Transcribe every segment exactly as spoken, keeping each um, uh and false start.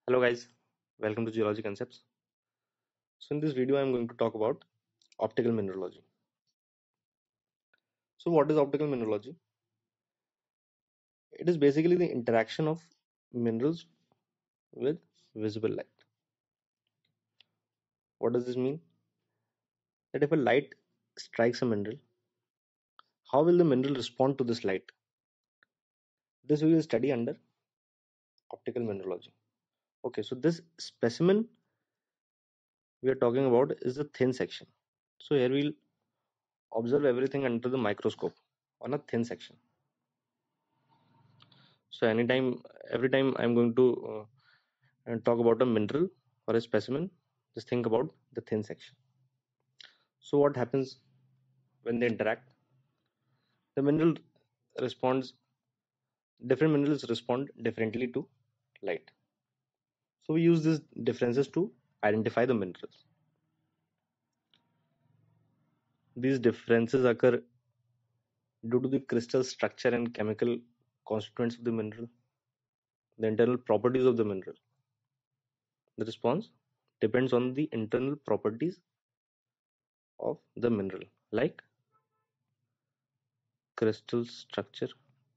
Hello guys, welcome to Geology Concepts. So in this video I am going to talk about optical mineralogy. So what is optical mineralogy? It is basically the interaction of minerals with visible light. What does this mean? That if a light strikes a mineral, how will the mineral respond to this light? This we will study under optical mineralogy. Okay, so this specimen we are talking about is the thin section. So here we'll observe everything under the microscope on a thin section. So anytime, every time I'm going to uh, and talk about a mineral or a specimen, just think about the thin section. So what happens when they interact? The mineral responds, different minerals respond differently to light. So we use these differences to identify the minerals. These differences occur due to the crystal structure and chemical constituents of the mineral, the internal properties of the mineral. The response depends on the internal properties of the mineral, like crystal structure,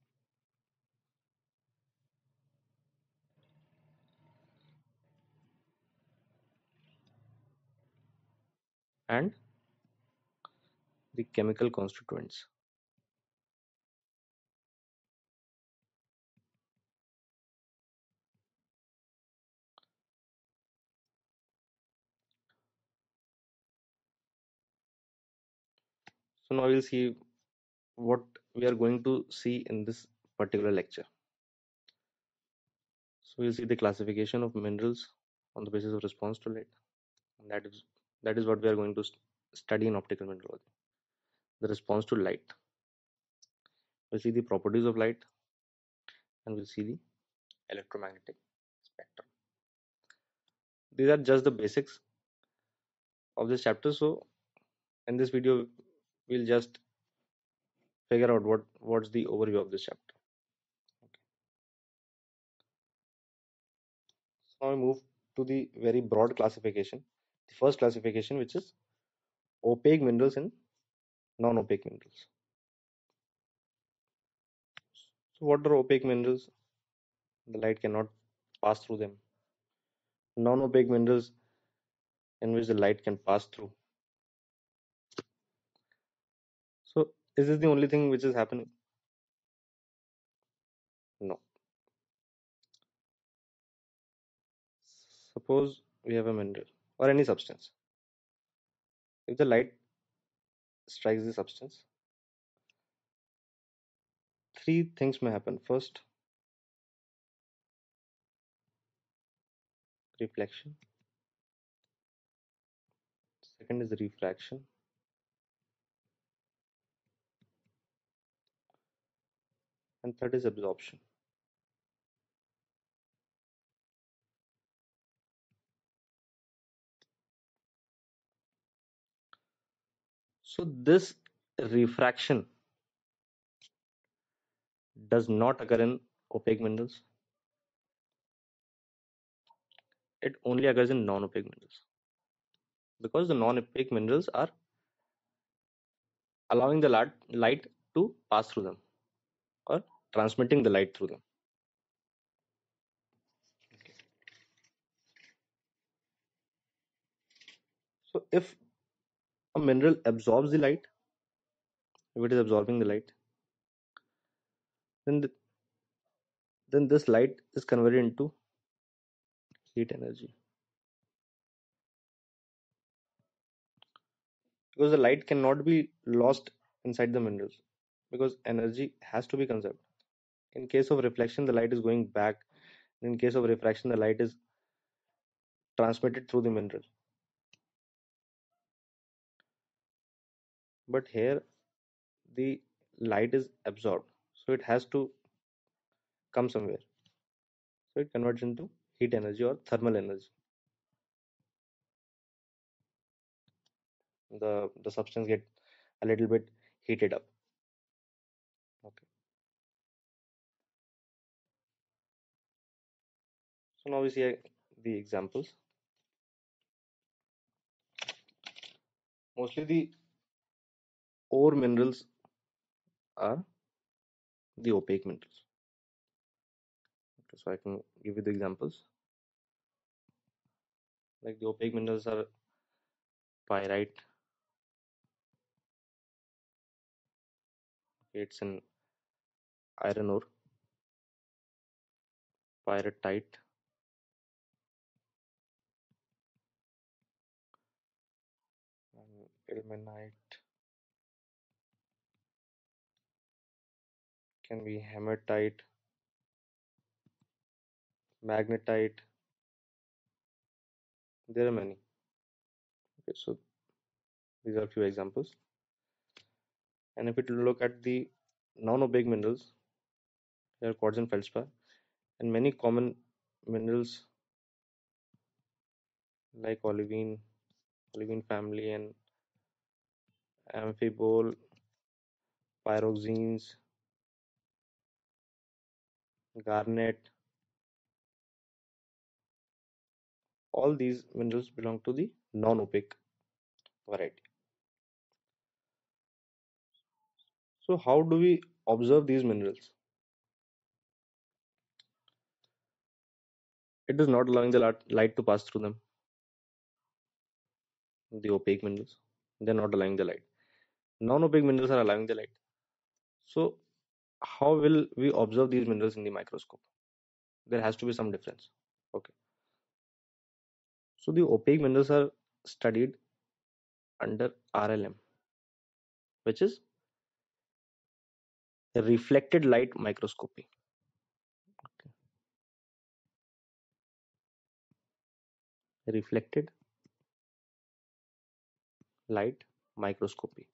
and the chemical constituents. So now we'll see what we are going to see in this particular lecture. So we'll see the classification of minerals on the basis of response to light. And that is that is what we are going to st- study in optical mineralogy. The response to light. We'll see the properties of light, and we'll see the electromagnetic spectrum. These are just the basics of this chapter. So in this video, we'll just figure out what what's the overview of this chapter. Okay. So now we move to the very broad classification. The first classification, which is opaque minerals and non-opaque minerals. So what are opaque minerals? The light cannot pass through them. Non-opaque minerals in which the light can pass through. So is this the only thing which is happening? No. Suppose we have a mineral or any substance. If the light strikes the substance, three things may happen. First, reflection. Second is refraction. And third is absorption. So this refraction does not occur in opaque minerals. It only occurs in non-opaque minerals, because the non-opaque minerals are allowing the light, light to pass through them or transmitting the light through them. So if a mineral absorbs the light, if it is absorbing the light, then the, then this light is converted into heat energy, because the light cannot be lost inside the minerals, because energy has to be conserved. In case of reflection, the light is going back. In case of refraction, the light is transmitted through the mineral. But here the light is absorbed, so it has to come somewhere. So it converts into heat energy or thermal energy. The the substance get a little bit heated up. Okay. So now we see the examples. Mostly the ore minerals are the opaque minerals. Okay, so I can give you the examples. Like the opaque minerals are pyrite. It's an iron ore. Pyrrhotite, and ilmenite can be hematite, magnetite. There are many. Okay, so these are a few examples. And if we look at the non-opaque minerals, there are quartz and feldspar, and many common minerals like olivine, olivine family, and amphibole, pyroxenes, garnet. All these minerals belong to the non-opaque variety. So how do we observe these minerals? It is not allowing the light light to pass through them. The opaque minerals, they're not allowing the light. Non-opaque minerals are allowing the light. So how will we observe these minerals in the microscope? There has to be some difference. Okay. So the opaque minerals are studied under R L M, which is reflected light microscopy. Okay. Reflected light microscopy.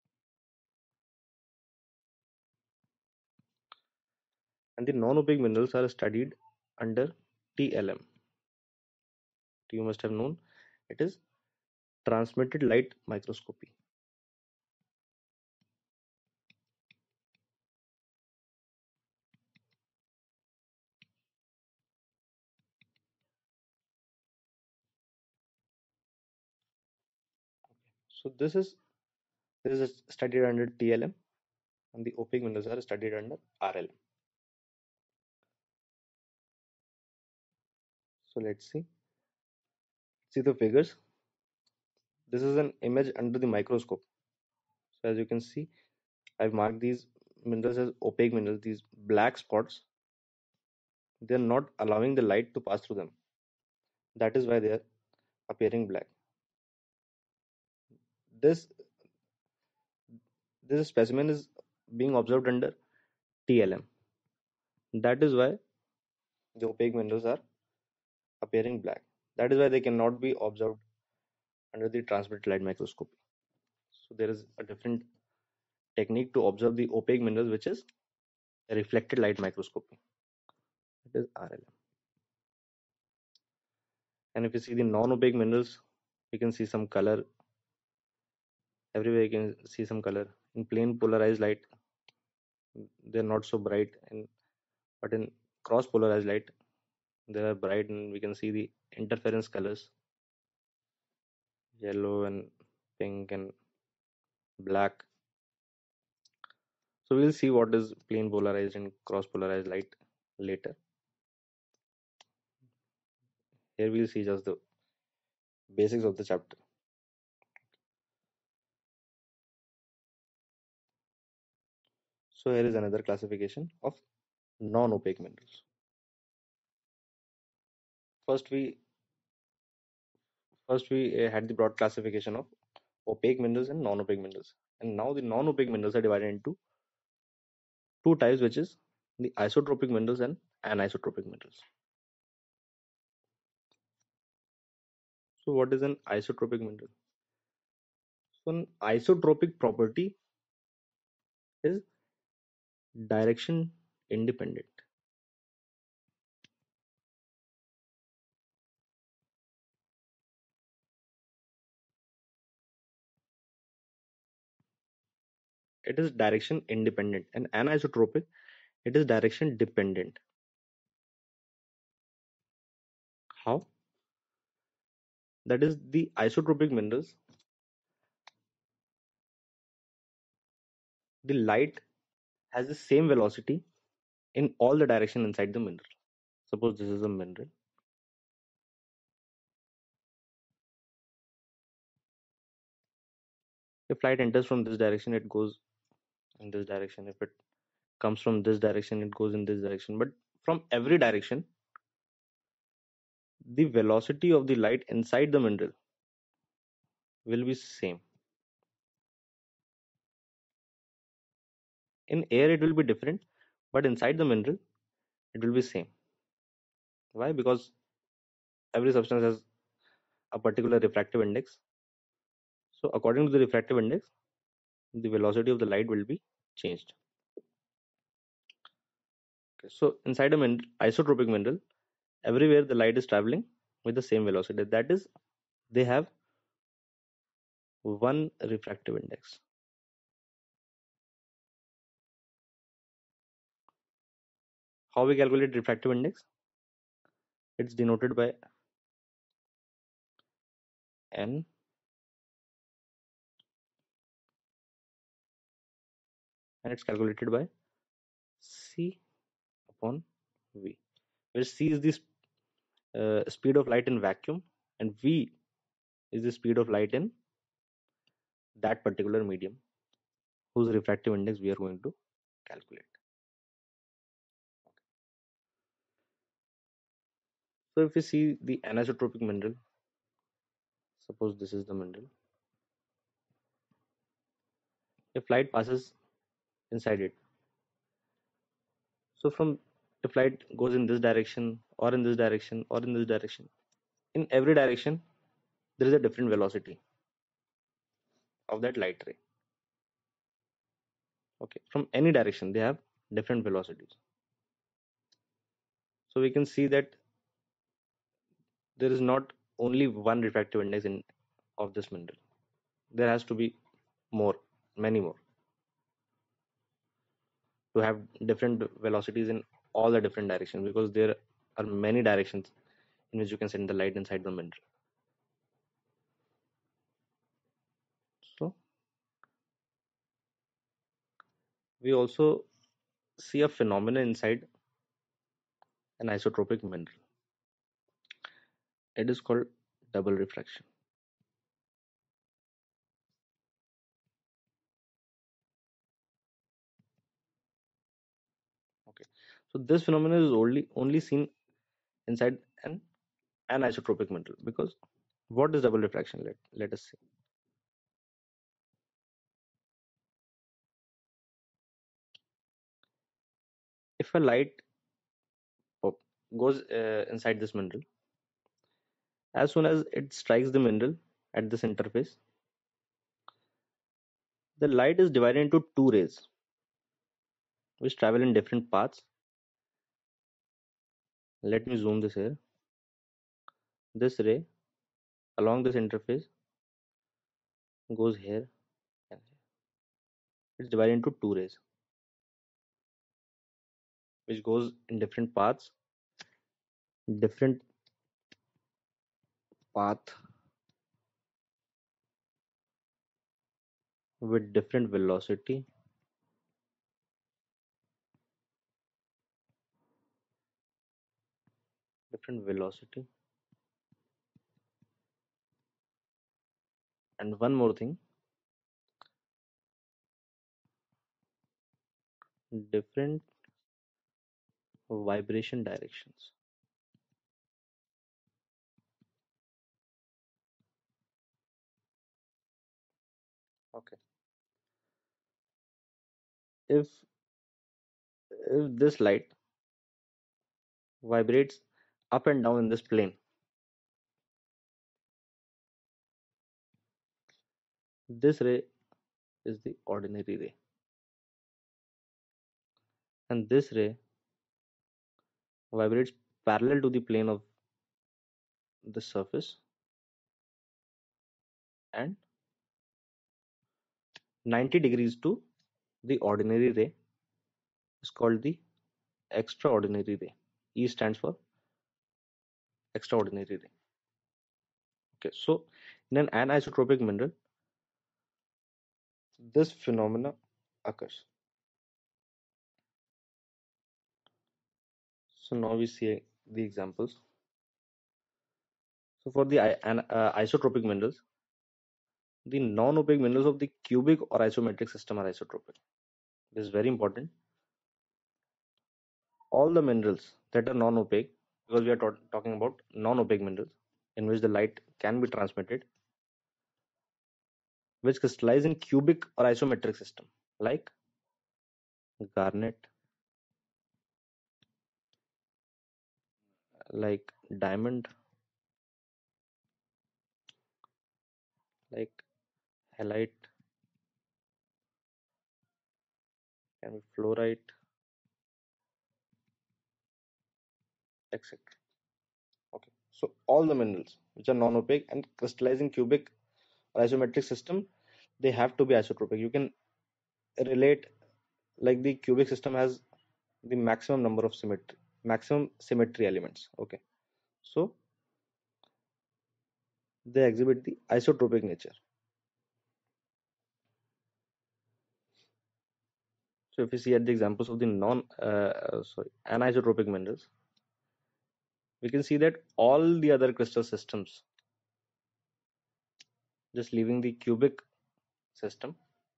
And the non-opaque minerals are studied under T L M. You must have known it is transmitted light microscopy. So this is this is studied under T L M, and the opaque minerals are studied under R L M. So let's see. See the figures. This is an image under the microscope. So as you can see, I've marked these minerals as opaque minerals. These black spots, they're not allowing the light to pass through them. That is why they are appearing black. This this specimen is being observed under T L M. That is why the opaque minerals are appearing black. That is why they cannot be observed under the transmitted light microscopy. So there is a different technique to observe the opaque minerals, which is reflected light microscopy. It is R L M. And if you see the non-opaque minerals, you can see some color. Everywhere you can see some color. In plain polarized light, they're not so bright, and but in cross polarized light, they are bright, and we can see the interference colors, yellow and pink and black. So we'll see what is plain polarized and cross polarized light later. Here we'll see just the basics of the chapter. So here is another classification of non-opaque minerals. First we first we uh, had the broad classification of opaque minerals and non-opaque minerals, and now the non-opaque minerals are divided into two types, which is the isotropic minerals and anisotropic minerals. So what is an isotropic mineral? So an isotropic property is direction independent. It is direction independent, and anisotropic, it is direction dependent. How? that is the isotropic minerals, the light has the same velocity in all the direction inside the mineral. Suppose this is a mineral. If light enters from this direction, it goes in this direction. If it comes from this direction, it goes in this direction. But from every direction, the velocity of the light inside the mineral will be same. In air, it will be different, but inside the mineral, it will be same. Why? Because every substance has a particular refractive index. So according to the refractive index, the velocity of the light will be changed. Okay, so inside a mineral, isotropic mineral, everywhere the light is traveling with the same velocity. That is, they have one refractive index. How we calculate refractive index? It's denoted by N and it's calculated by C upon V, where C is the uh, speed of light in vacuum and V is the speed of light in that particular medium whose refractive index we are going to calculate. So if we see the anisotropic mineral, suppose this is the mineral. If light passes inside it, so from if light goes in this direction or in this direction or in this direction, in every direction there is a different velocity of that light ray. Okay, from any direction they have different velocities. So we can see that there is not only one refractive index in of this mineral. There has to be more, many more, to have different velocities in all the different directions, because there are many directions in which you can send the light inside the mineral. So we also see a phenomenon inside an isotropic mineral. It is called double refraction. Okay, so this phenomenon is only only seen inside an anisotropic mineral, because what is double refraction? Let let us see. If a light pop goes uh, inside this mineral, as soon as it strikes the mineral at this interface, the light is divided into two rays which travel in different paths. Let me zoom this here. This ray along this interface goes here and here. It's divided into two rays which goes in different paths, different path with different velocity, different velocity. And one more thing, different vibration directions. Okay. If if this light vibrates up and down in this plane, this ray is the ordinary ray, and this ray vibrates parallel to the plane of the surface, and ninety degrees to the ordinary ray is called the extraordinary ray. E stands for extraordinary ray. Okay, so in an anisotropic mineral, this phenomena occurs. So now we see the examples. So for the i- an, uh, isotropic minerals, the non-opaque minerals of the cubic or isometric system are isotropic. This is very important. All the minerals that are non-opaque, because we are ta- talking about non-opaque minerals in which the light can be transmitted, which crystallize in cubic or isometric system, like garnet, like diamond, like halite, can be fluorite, et cetera. Okay, so all the minerals which are non-opaque and crystallize in cubic or isometric system, they have to be isotropic. You can relate like the cubic system has the maximum number of symmetry, maximum symmetry elements. Okay, so they exhibit the isotropic nature. So if you see at the examples of the non, uh, uh, sorry, anisotropic minerals, we can see that all the other crystal systems, just leaving the cubic system,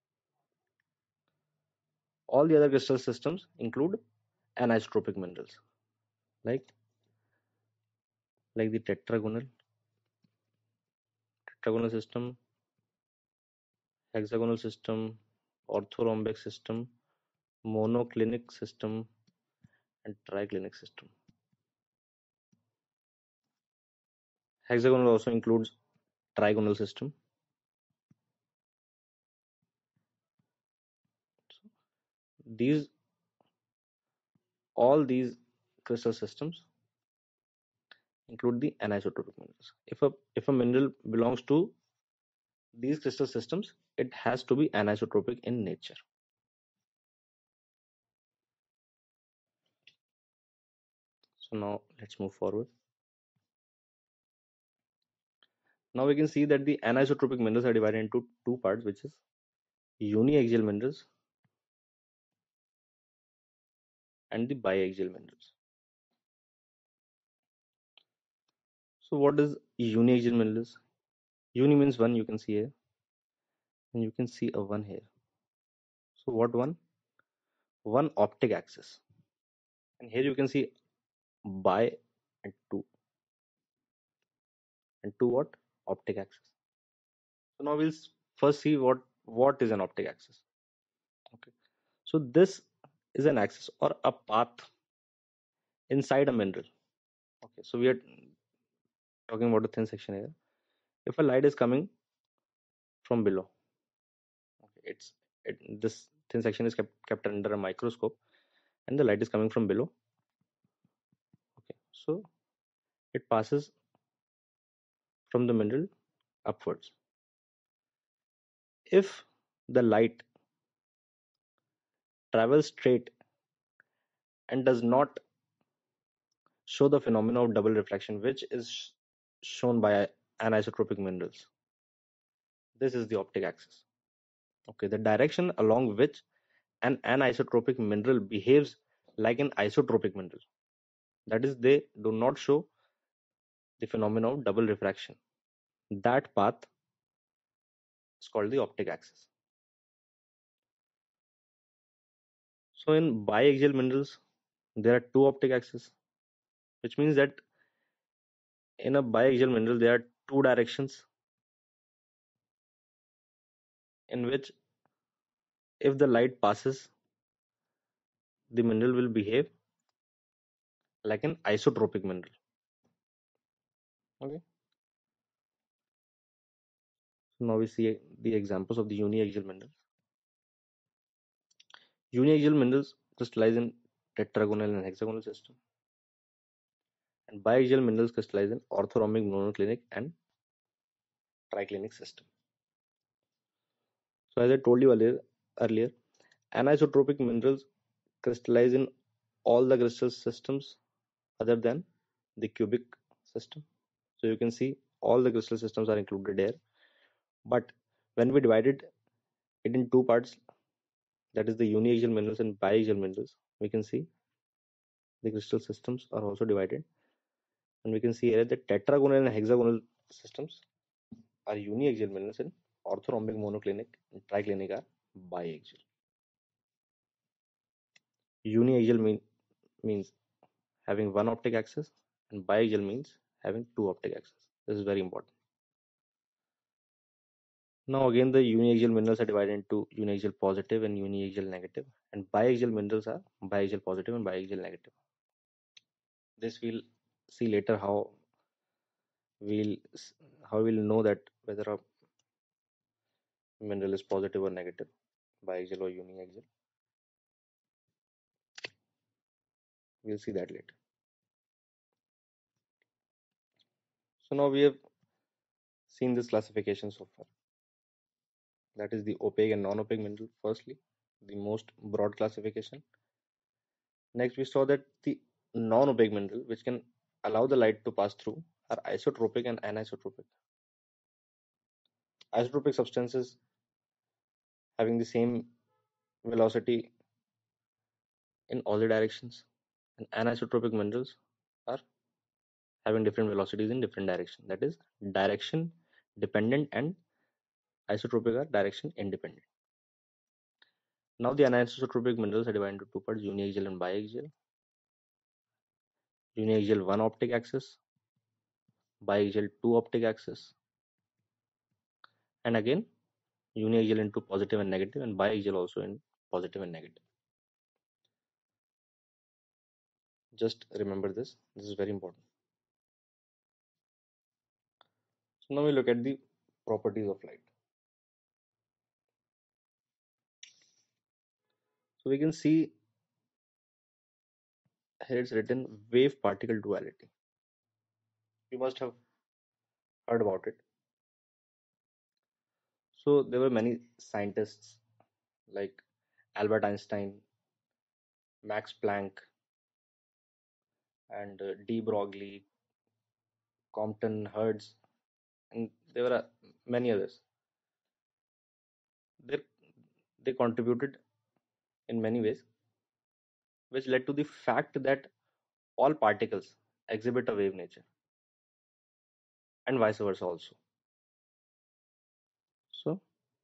all the other crystal systems include anisotropic minerals, like like the tetragonal, tetragonal system, hexagonal system, orthorhombic system, monoclinic system, and triclinic system. Hexagonal also includes trigonal system. So these all these crystal systems include the anisotropic minerals. If a if a mineral belongs to these crystal systems, it has to be anisotropic in nature. So now let's move forward. Now we can see that the anisotropic minerals are divided into two parts, which is uniaxial minerals and the biaxial minerals. So what is uniaxial minerals? Uni means one, you can see here, and you can see a one here. So what one? One optic axis. And here you can see bi and two. And two what? Optic axis. So now we'll s- first see what what is an optic axis. Okay. So this is an axis or a path inside a mineral. Okay. So we are talking about a thin section here. If a light is coming from below, okay, it's it, this thin section is kept kept under a microscope, and the light is coming from below. Okay. So it passes from the mineral upwards. If the light travels straight and does not show the phenomena of double refraction, which is sh- shown by anisotropic minerals. This is the optic axis. Okay, the direction along which an anisotropic mineral behaves like an isotropic mineral. That is, they do not show the phenomena of double refraction. That path is called the optic axis. So in biaxial minerals, there are two optic axes, which means that in a biaxial mineral, there are two directions in which if the light passes, the mineral will behave like an isotropic mineral. Okay. So now we see the examples of the uniaxial minerals. Uniaxial minerals crystallize in tetragonal and hexagonal system, and biaxial minerals crystallize in orthorhombic, monoclinic, and triclinic system. So as I told you earlier, earlier, anisotropic minerals crystallize in all the crystal systems other than the cubic system. So you can see all the crystal systems are included here. But when we divided it in two parts, that is the uniaxial minerals and biaxial minerals, we can see the crystal systems are also divided. And we can see here that tetragonal and hexagonal systems are uniaxial minerals and orthorhombic, monoclinic, and triclinic are biaxial. Uniaxial mean, means having one optic axis, and biaxial means having two optic axes. This is very important. Now again, the uniaxial minerals are divided into uniaxial positive and uniaxial negative, and biaxial minerals are biaxial positive and biaxial negative. This we'll see later how we'll how we'll know that whether a mineral is positive or negative, biaxial or uniaxial. We'll see that later. So now we have seen this classification so far. That is the opaque and non-opaque mineral. Firstly, the most broad classification. Next, we saw that the non-opaque mineral, which can allow the light to pass through, are isotropic and anisotropic. Isotropic substances having the same velocity in all the directions, and anisotropic minerals are having different velocities in different directions. That is direction dependent, and isotropic are direction independent. Now the anisotropic minerals are divided into two parts: uniaxial and biaxial. Uniaxial one optic axis, biaxial two optic axis, and again uniaxial into positive and negative, and biaxial also in positive and negative. Just remember this. This is very important. So now we look at the properties of light. So we can see here it's written wave particle duality. You must have heard about it. So there were many scientists like Albert Einstein, Max Planck, and uh, de Broglie, Compton, Hertz, and there were uh, many others. They, they contributed in many ways, which led to the fact that all particles exhibit a wave nature, and vice versa also. So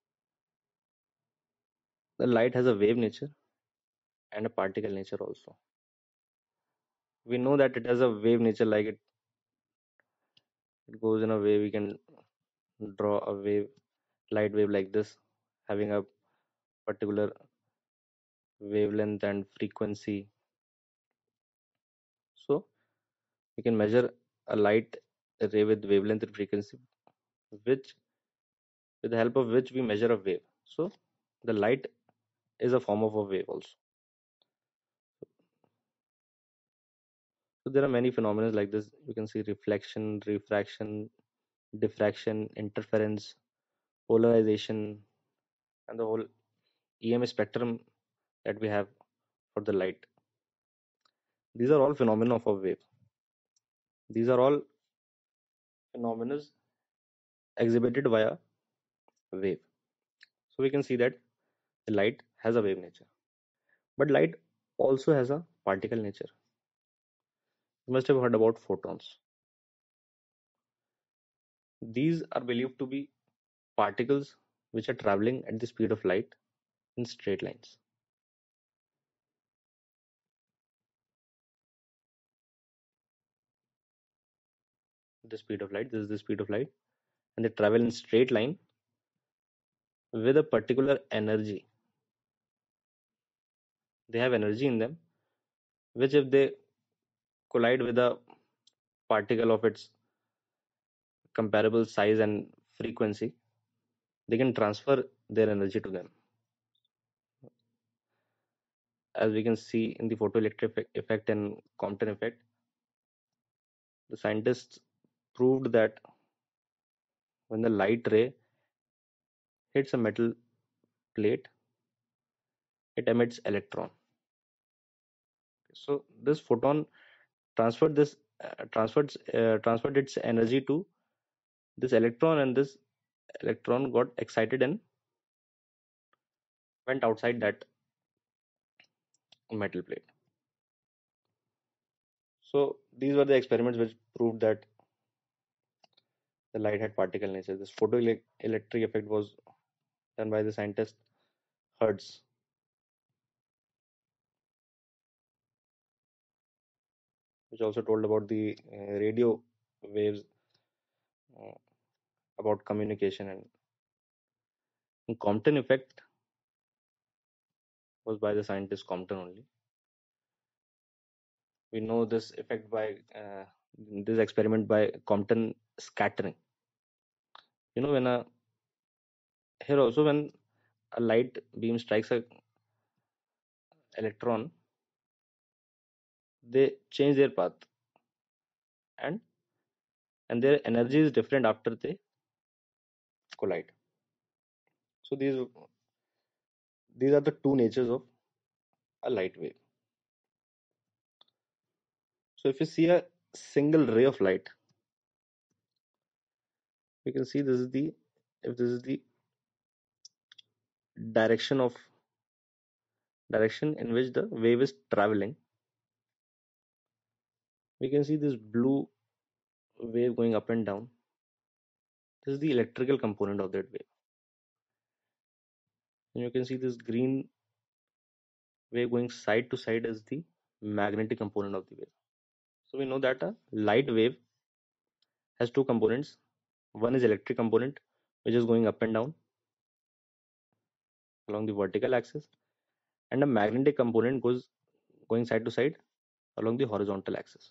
the light has a wave nature and a particle nature also. We know that it has a wave nature, like it, it goes in a way we can draw a wave, light wave like this, having a particular wavelength and frequency. So we can measure a light ray with wavelength and frequency, which with the help of which we measure a wave. So the light is a form of a wave also. So there are many phenomena like this. You can see reflection, refraction, diffraction, interference, polarization, and the whole E M spectrum that we have for the light. These are all phenomena of a wave. These are all phenomena exhibited via wave. So we can see that the light has a wave nature. But light also has a particle nature. You must have heard about photons. These are believed to be particles which are traveling at the speed of light in straight lines. The speed of light, this is the speed of light, and they travel in straight line with a particular energy. They have energy in them, which if they collide with a particle of its comparable size and frequency, they can transfer their energy to them. As we can see in the photoelectric effect and Compton effect, the scientists proved that when the light ray hits a metal plate, it emits electron. So this photon transferred this uh, transferred uh, transferred its energy to This electron and this electron got excited and went outside that metal plate. So these were the experiments which proved that the light had particle nature. This photoelectric effect was done by the scientist Hertz, which also told about the uh, radio waves, uh, about communication, and, and Compton effect was by the scientist Compton only. We know this effect by uh, this experiment by Compton scattering. You know, when a here also when a light beam strikes a electron, they change their path, and and their energy is different after they collide. So these these are the two natures of a light wave. So if you see a single ray of light, we can see this is the if this is the direction of direction in which the wave is traveling, we can see this blue wave going up and down. This is the electrical component of that wave. And you can see this green wave going side to side as the magnetic component of the wave. So we know that a light wave has two components. One is electric component, which is going up and down along the vertical axis, and a magnetic component goes going side to side along the horizontal axis.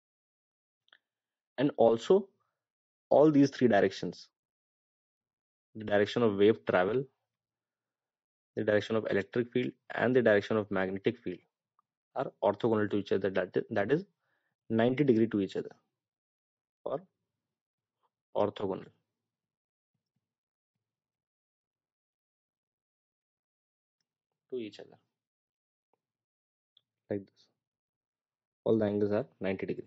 And also all these three directions, the direction of wave travel, the direction of electric field, and the direction of magnetic field, are orthogonal to each other. That is, that is ninety degree to each other, or orthogonal to each other, like this. All the angles are ninety degree.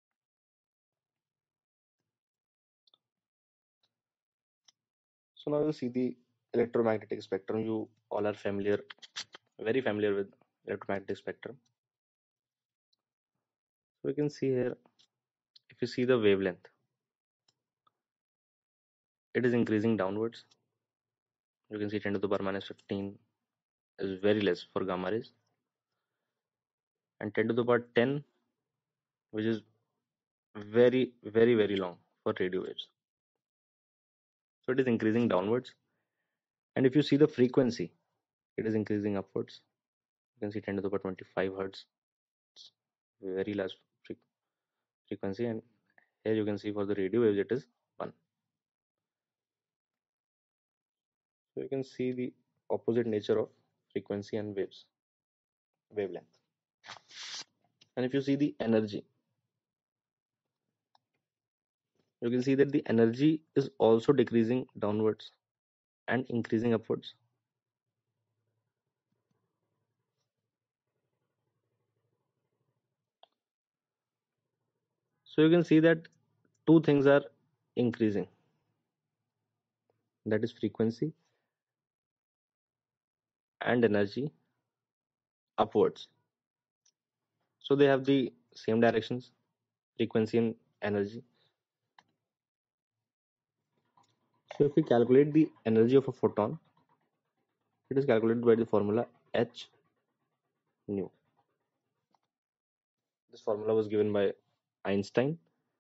So now you see the electromagnetic spectrum. You all are familiar, very familiar with electromagnetic spectrum. So we can see here, if you see the wavelength, it is increasing downwards. You can see ten to the power minus fifteen is very less for gamma rays, and ten to the power ten, which is very, very, very long for radio waves. So it is increasing downwards. And if you see the frequency, it is increasing upwards. You can see ten to the power twenty-five hertz. It's very large fre- frequency. And here you can see for the radio waves, it is one. So you can see the opposite nature of frequency and waves, wavelength. And if you see the energy, you can see that the energy is also decreasing downwards and increasing upwards. So you can see that two things are increasing, that is frequency and energy upwards. So they have the same directions, frequency and energy. So if we calculate the energy of a photon, it is calculated by the formula h nu. This formula was given by Einstein,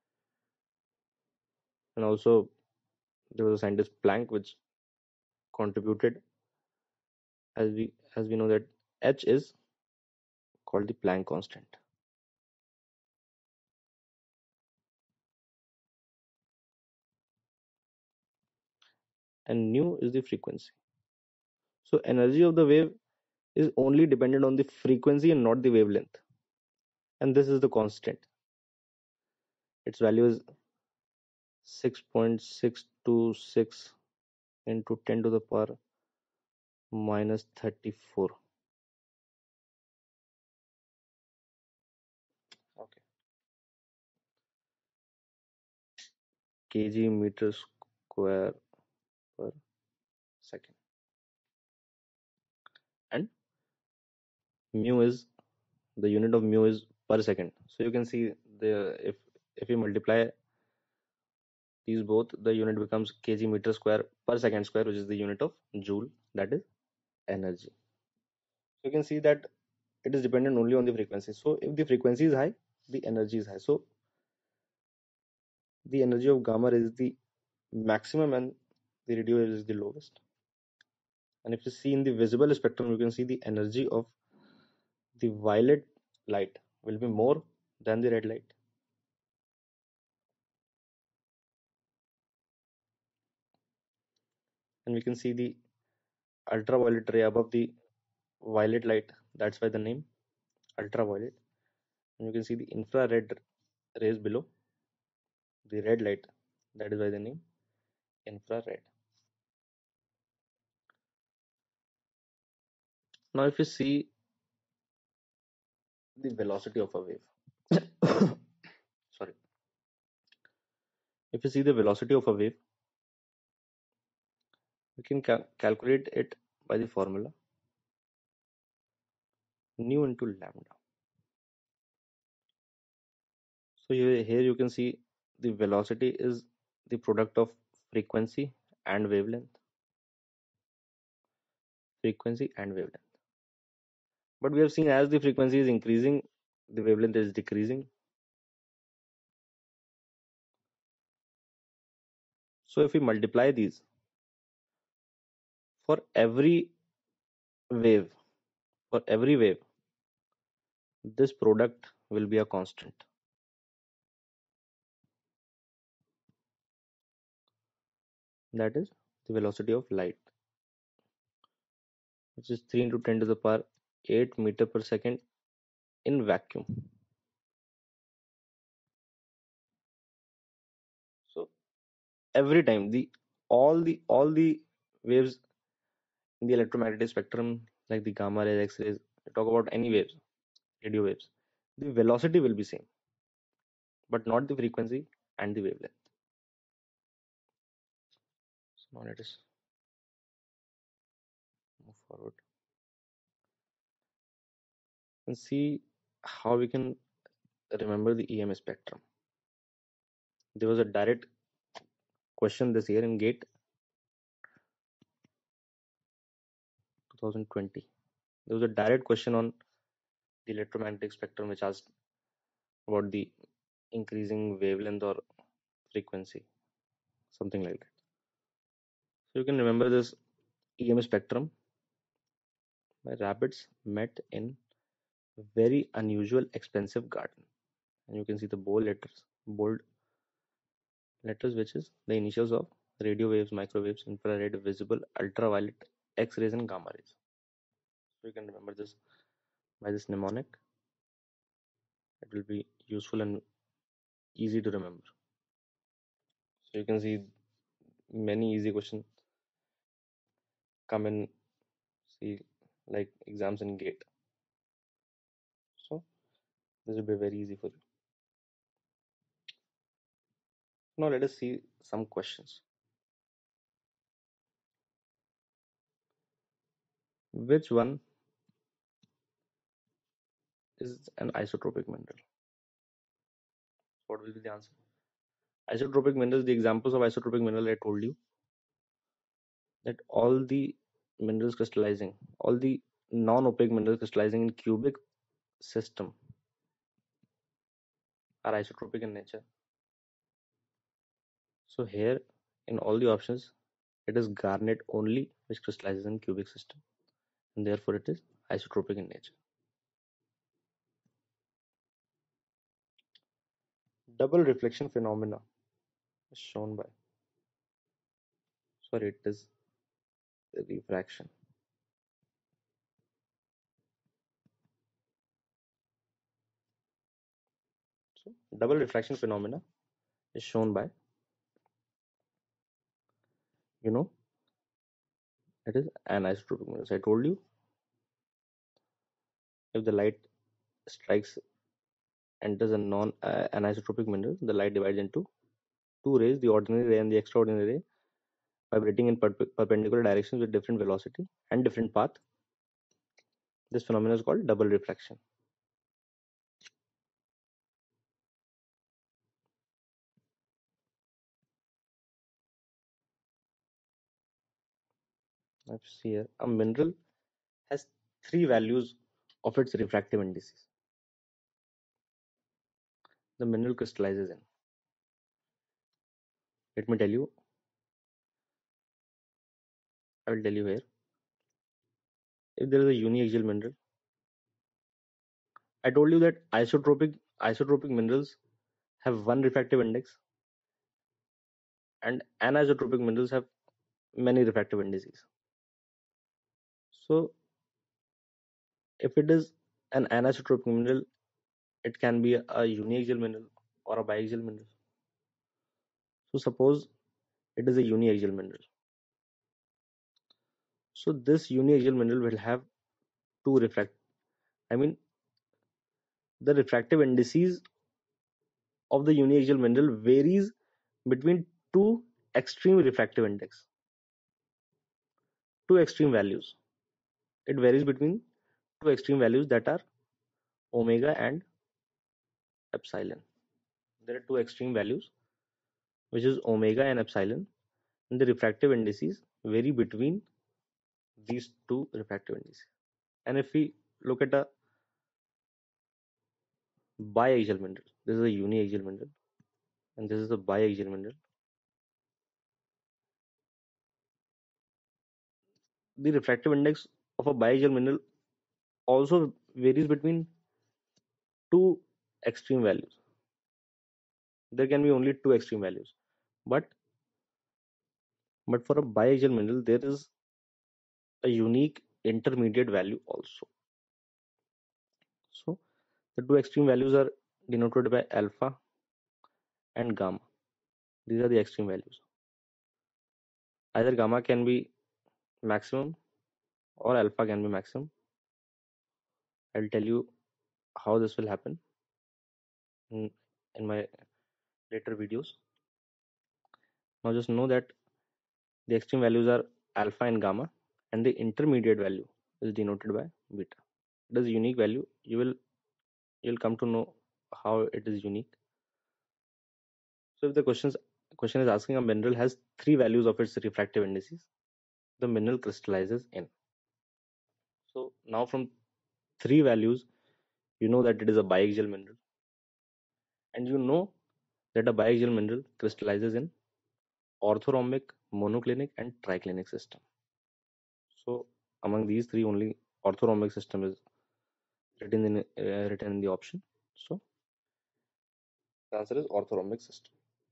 and also there was a scientist Planck which contributed, as we as we know that h is called the Planck constant, and nu is the frequency. So energy of the wave is only dependent on the frequency and not the wavelength, and this is the constant. Its value is six point six two six into ten to the power minus thirty-four. Okay. kg meter square per second, and mu is the unit of mu is per second. So you can see the if if you multiply these both, the unit becomes kg meter square per second square, which is the unit of joule, that is energy. So you can see that it is dependent only on the frequency. So if the frequency is high, the energy is high. So the energy of gamma is the maximum and the radio wave is the lowest. And if you see in the visible spectrum, you can see the energy of the violet light will be more than the red light. And we can see the ultraviolet ray above the violet light, that's why the name ultraviolet. And you can see the infrared rays below the red light, that is why the name infrared. Now if you see the velocity of a wave sorry if you see the velocity of a wave, we can cal calculate it by the formula nu into lambda. So here, here you can see the velocity is the product of frequency and wavelength, frequency and wavelength. But we have seen as the frequency is increasing, the wavelength is decreasing. So if we multiply these for every wave, for every wave, this product will be a constant. That is the velocity of light, which is three into ten to the power eight meter per second in vacuum. So every time the all the all the waves in the electromagnetic spectrum, like the gamma rays, X-rays, talk about any waves, radio waves, the velocity will be same, but not the frequency and the wavelength. So now let us move forward and see how we can remember the E M spectrum. There was a direct question this year in GATE twenty twenty. There was a direct question on the electromagnetic spectrum which asked about the increasing wavelength or frequency, something like that. So you can remember this E M spectrum. My rabbits met in a very unusual expensive garden, and you can see the bold letters, bold letters, which is the initials of radio waves, microwaves, infrared, visible, ultraviolet, X-rays, and gamma rays. So you can remember this by this mnemonic. It will be useful and easy to remember. So you can see many easy questions come in, see like exams in GATE. So this will be very easy for you. Now let us see some questions. Which one is an isotropic mineral? What will be the answer? Isotropic minerals, the examples of isotropic mineral I told you that all the minerals crystallizing, all the non-opaque minerals crystallizing in cubic system are isotropic in nature. So here in all the options, it is garnet only which crystallizes in cubic system, and therefore it is isotropic in nature. Double reflection phenomena is shown by, sorry, it is refraction. So double refraction phenomena is shown by, you know, it is anisotropic minerals. I told you if the light strikes enters a non uh, anisotropic mineral, the light divides into two rays, the ordinary ray and the extraordinary ray, vibrating in perp- perpendicular directions with different velocity and different path. This phenomenon is called double refraction. Let's see here. A mineral has three values of its refractive indices. The mineral crystallizes in. Let me tell you. I will tell you here. If there is a uniaxial mineral, I told you that isotropic isotropic minerals have one refractive index, and anisotropic minerals have many refractive indices. So, if it is an anisotropic mineral, it can be a uniaxial mineral or a biaxial mineral. So, suppose it is a uniaxial mineral. So, this uniaxial mineral will have two refract. I mean, the refractive indices of the uniaxial mineral varies between two extreme refractive index, two extreme values. It varies between two extreme values that are omega and epsilon. There are two extreme values, which is omega and epsilon, and the refractive indices vary between these two refractive indices. And if we look at a biaxial mineral, this is a uniaxial mineral, and this is a biaxial mineral. The refractive index of a biaxial mineral also varies between two extreme values. There can be only two extreme values, but but for a biaxial mineral, there is a unique intermediate value also. So the two extreme values are denoted by alpha and gamma. These are the extreme values. Either gamma can be maximum or alpha can be maximum. I'll tell you how this will happen in, in my later videos. Now just know that the extreme values are alpha and gamma, and the intermediate value is denoted by beta. It is a unique value. You will you'll come to know how it is unique. So if the questions question is asking a mineral has three values of its refractive indices, the mineral crystallizes in. So now from three values, you know that it is a biaxial mineral, and you know that a biaxial mineral crystallizes in orthorhombic, monoclinic, and triclinic system. So among these three, only orthorhombic system is written in uh, written in the option. So the answer is orthorhombic system.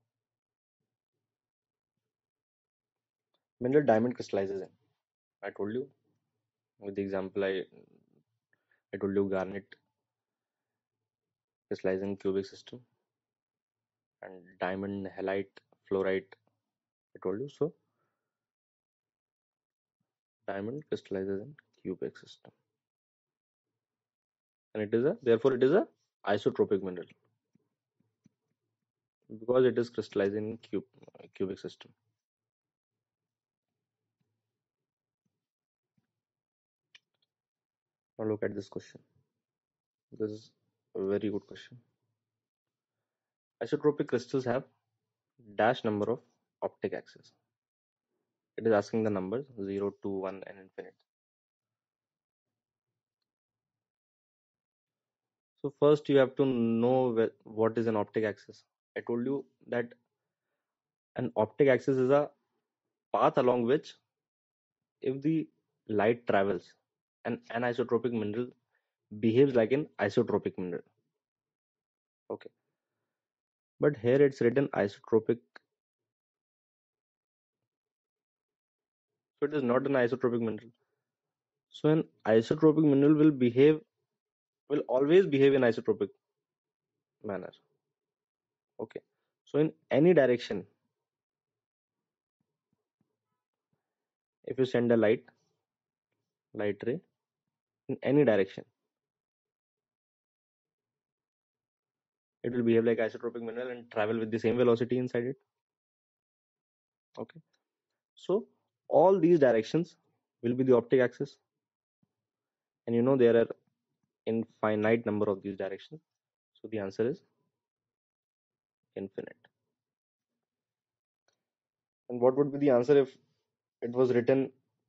Mineral diamond crystallizes in. I told you with the example I I told you garnet crystallizes in cubic system, and diamond, halite, fluorite. I told you so. Diamond crystallizes in cubic system, and it is a therefore it is a isotropic mineral because it is crystallizing in cube, cubic system. Now look at this question. This is a very good question. Isotropic crystals have dash number of optic axes. It is asking the numbers zero, two, one, and infinite. So first you have to know what is an optic axis. I told you that an optic axis is a path along which if the light travels, an anisotropic mineral behaves like an isotropic mineral. Okay. But here it's written isotropic. So it is not an isotropic mineral. So an isotropic mineral will behave, will always behave in isotropic manner. Okay. So in any direction, if you send a light, light ray in any direction, it will behave like isotropic mineral and travel with the same velocity inside it. Okay, so all these directions will be the optic axis, and you know there are infinite number of these directions, so the answer is infinite. And what would be the answer if it was written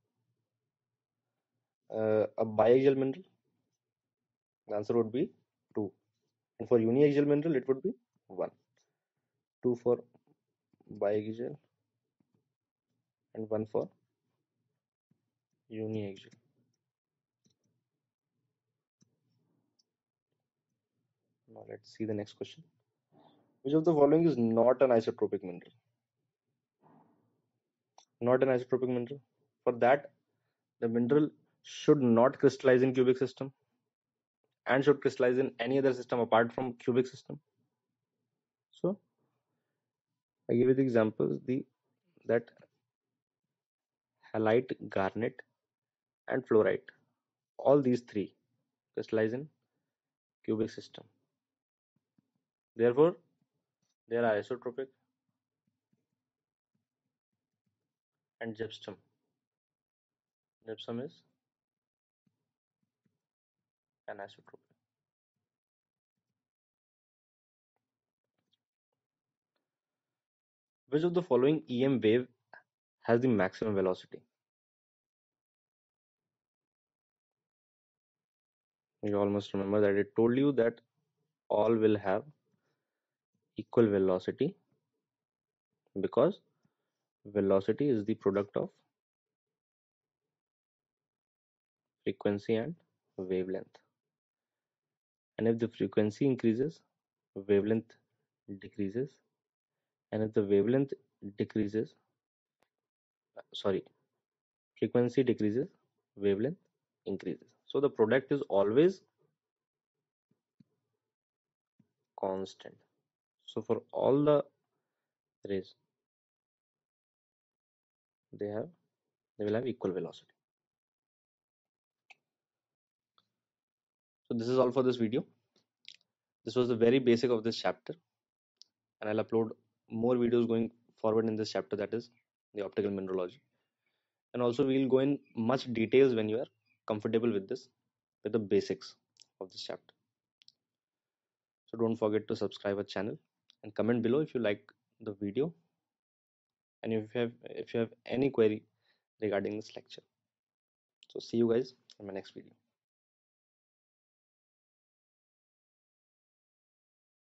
uh, a biaxial mineral? The answer would be two, and for uniaxial mineral it would be one. two for biaxial and one for uniaxial. Now let's see the next question. Which of the following is not an isotropic mineral? Not an isotropic mineral. For that, the mineral should not crystallize in cubic system and should crystallize in any other system apart from cubic system. So I give you the examples, the that halite, garnet, and fluorite. All these three crystallize in cubic system. Therefore, they are isotropic. And gypsum. Gypsum is anisotropic. Which of the following E M wave has the maximum velocity? You all must remember that it told you that all will have equal velocity because velocity is the product of frequency and wavelength. And if the frequency increases, wavelength decreases. And if the wavelength decreases, sorry, frequency decreases, wavelength increases. So the product is always constant. So for all the rays, they have they will have equal velocity. So this is all for this video. This was the very basic of this chapter, and I'll upload more videos going forward in this chapter, that is the optical mineralogy. And also we'll go in much details when you are comfortable with this, with the basics of this chapter. So don't forget to subscribe our channel and comment below if you like the video and if you have if you have any query regarding this lecture. So see you guys in my next video.